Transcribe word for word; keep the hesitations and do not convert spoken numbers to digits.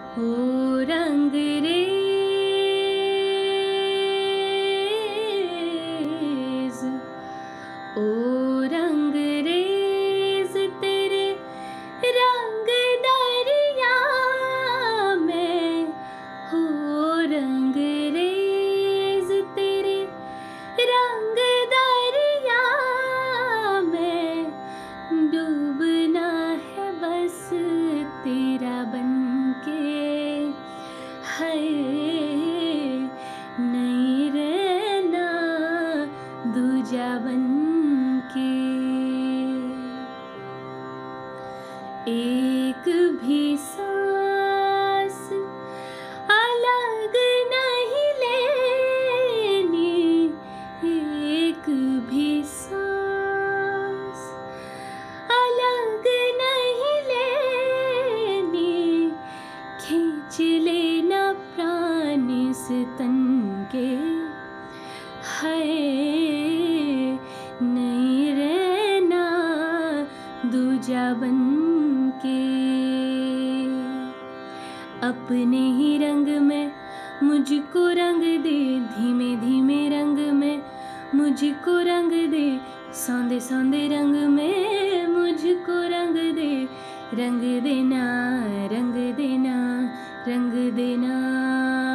हो रंग रेज, ओ रंग रेज तेरे रंग दरिया में, हो रंग रेज तेरे रंग दरिया में, डूबना है बस तेरा बनके, है नहीं रहना दूजा बनके। एक भी सांस अलग नहीं लेनी, एक भी सांस अलग नहीं लेनी, खींच लेना प्राण इस तन के, है नहीं रहना दूजा बनके। अपने ही रंग में मुझको रंग दे, धीमे धीमे रंग में मुझको रंग दे, सौंदे सौंदे रंग में मुझको रंग दे, रंग देना रंग देना रंग देना।